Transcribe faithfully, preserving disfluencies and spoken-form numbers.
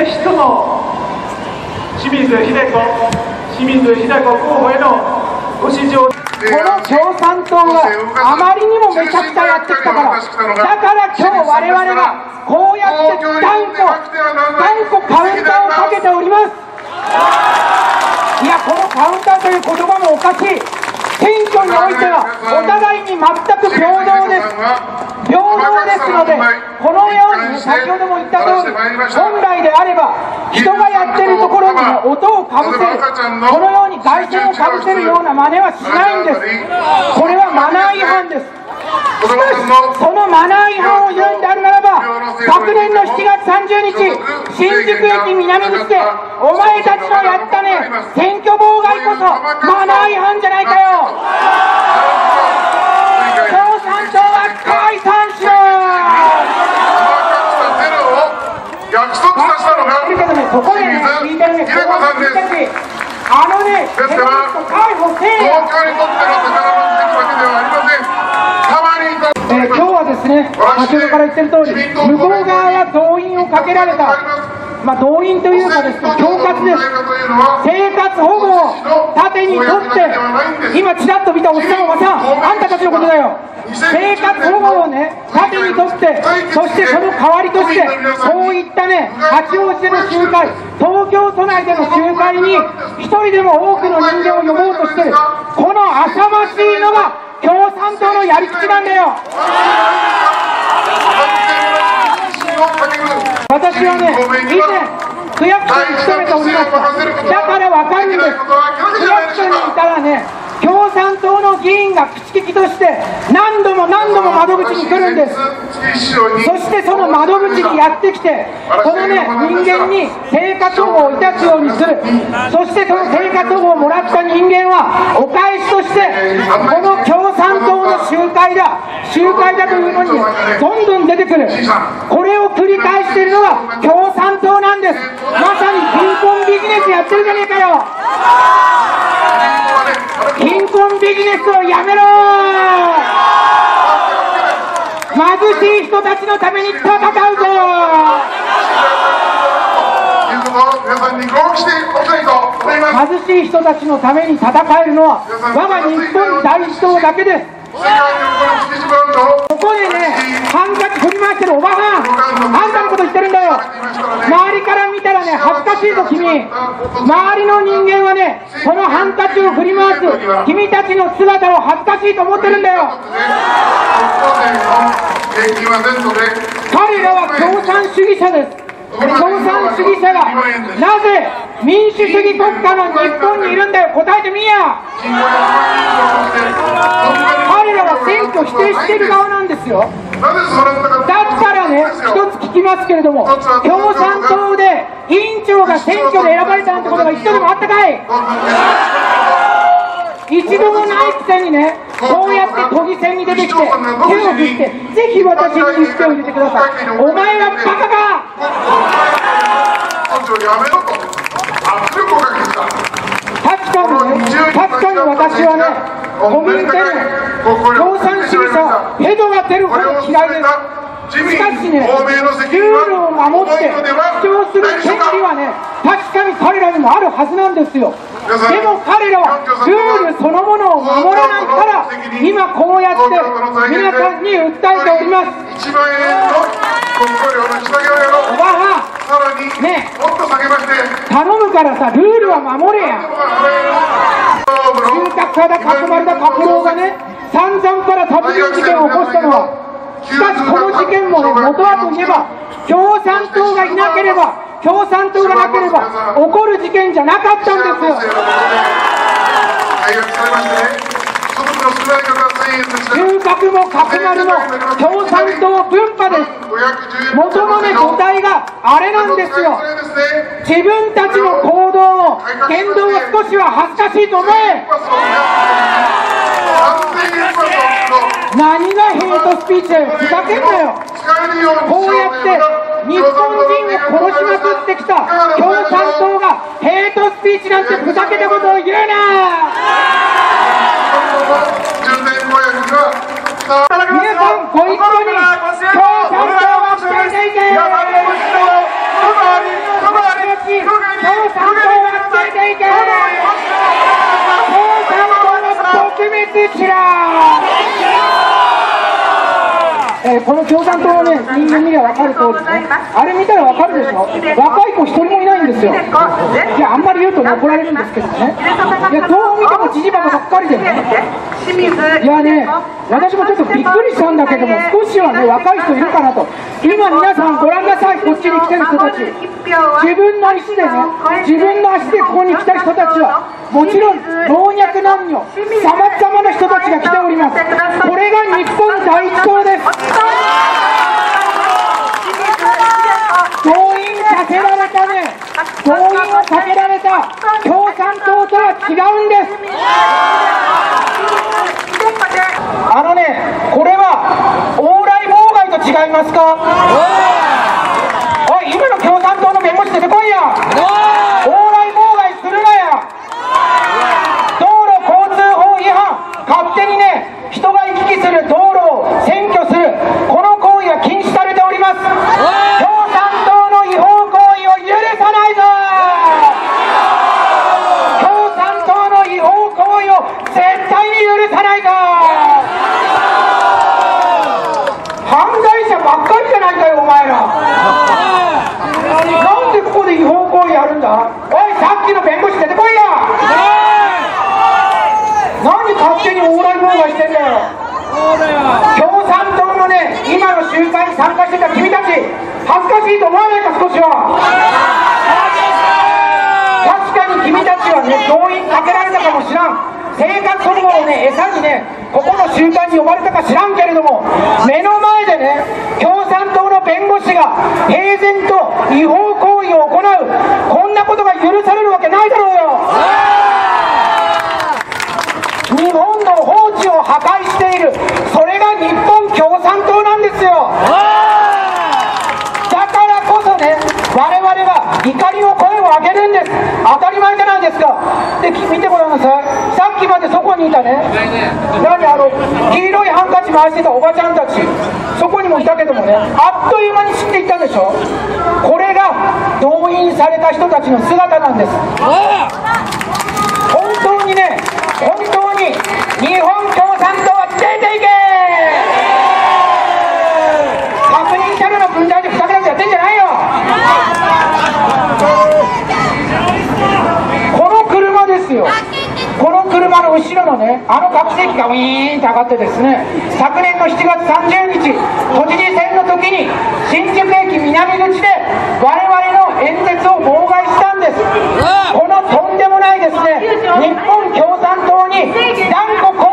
ぜひとも清水秀子、清水秀子候補へのご支持を。 この共産党があまりにもめちゃくちゃやってきたから、だから今日我々がこうやって断固、断固カウンターをかけております。いや、このカウンターという言葉もおかしい。選挙においてはお互いに全く平等です。平等ですので、このように先ほども言った通り、本来であれば人がやってるところにも音をかぶせる、このように凱旋をかぶせるような真似はしないんです。これはマナー違反です。しかしそのマナー違反を言うんであるならば、昨年のしちがつさんじゅうにち新宿駅南口でお前たちのやったね選挙妨害こそマナー違反じゃないかよ。共産党は解散しろ。 約束させたのがここでね聞いてるね、あのね、 ですから逮捕せえよ。 東京にとっての宝の関だけではありません。たまにえー、今日はですね、先ほどから言ってる通り、向こう側は動員をかけられた、まあ、動員というかですね、恐喝です。生活保護を盾にとって、今、ちらっと見たおっさん、おばさん、あんたたちのことだよ。生活保護をね、盾にとって、そしてその代わりとして、こういったね、八王子での集会、東京都内での集会に、一人でも多くの人間を呼ぼうとしてる、この浅ましいのが、共産党のやり口なんだよ。私はね、以前、区役所に勤めておりました。だから分かるんです。区役所にいたらね、共産党の議員が口利きとして何度も何度も窓口に来るんです。そしてその窓口にやってきて、このね、人間に生活保護をいたすようにする。そしてその生活保護をもらった人間はお返しとしてこの共産党の集会だ集会だというのにどんどん出てくる。これを繰り返しているのが共産党なんです。まさに貧困ビジネスやってるじゃねえかよ。貧困ビジネスをやめろ。貧しい人たちのために戦うぞ。貧しい人たちのために戦えるのは我が日本第一党だけです。ここでね、ハンカチ振り回してるおばはん、あんたのこと言ってるんだよ。周りから見たらね、恥ずかしいぞ君。周りの人間はね、このハンカチを振り回す君たちの姿を恥ずかしいと思ってるんだよ。彼らは共産主義者です。共産主義者がなぜ民主主義国家の日本にいるんだよ。答えてみや。彼らは選挙否定している側なんですよ。だったらね、一つ聞きますけれども、共産党で委員長が選挙で選ばれたなんてことが一度でもあったかい。一度もないくせにね、こうやって都議選に出てきて手を振ってぜひ私に一票入れてください。お前はバカか。確かにね、確かに私はね、コミュニティ共産主義者ヘドが出るほど嫌いです。しかしね、ルールを守って主張する権利はね、確かに彼らにもあるはずなんですよ。でも彼らはルールそのものを守らないから今こうやって皆さんに訴えております。おばはんね、頼むからさ、ルールは守れや。中核派だ囲まれた閣僚がね、散々から殺人事件を起こしたのは、しかしこの事件もね、元はといえば共産党がいなければ共産党がなければ起こる事件じゃなかったんですよ。中核も角丸も共産党分派です。元のね、母体があれなんですよ。自分たちの行動を言動を少しは恥ずかしいと思え。何がヘイトスピーチだよ。ふざけんなよ。こうやって日本人を殺しまくってきた共産党がヘイトスピーチなんてふざけたことを言うな。皆さんご一緒に共産党をしていていて。 滅しろ。えー、この共産党のね、人間見りゃ分かる通りね、あれ見たら分かるでしょ、若い子一人もいないんですよ。いや、あんまり言うとね、怒られるんですけどね、いや、どう見てもじじばばばっかりでね、いやね、私もちょっとびっくりしたんだけども、少しはね、若い人いるかなと、今、皆さん、ご覧なさい、こっちに来てる人たち、自分の意思でね、自分の足でここに来た人たちは、もちろん老若男女、さまざまな人たちが来ております。これが日本第一党です。動員させられたね、動員をさせられた共産党とは違うんです。あのね、これは往来妨害と違いますか。おい、今の共産党の弁護士出てこいや。往来妨害するなや。道路交通法違反、勝手にね、人が行き来する道路を占拠する、この行為は禁止されております。共産党の違法行為を許さないぞ。共産党の違法行為を絶対に許さないぞ。犯罪者ばっかりじゃないかよ、お前ら。なんでここで違法行為やるんだ。おい、さっきの弁護士出てこいや。何勝手に往来妨害してんだよ。共産党のね、今の集会に参加してた君たち、恥ずかしいと思わないか、少しは。確かに君たちはね、動員かけられたかもしらん、生活保護をね、餌にね、ここの集会に呼ばれたか知らんけれども、目の前でね、共産党の弁護士が平然と違法行為を行う、こんなことが許されるわけないだろうよ。日本の法治を破壊している、それが日本共産党なんですよ。だからこそね、我々は怒りの声を上げるんです。当たり前じゃないですか。で、見てごらんなさい。さっきまでそこにいたね、何あの黄色いハンカチ回してたおばちゃんたち、そこにもいたけどもね、あっという間に散っていったでしょ。これが動員された人たちの姿なんです。本当にね、本当に日本共産党は出ていけ。確認車両の分際でふざけなくやってんじゃないよ。この車ですよ。この車の後ろのね、あの拡声器がウィーンって上がってですね、昨年のしちがつさんじゅうにち、都知事選の時に新宿駅南口で我々の演説を妨害したんです。このとんでもないですね、日本共産党に断固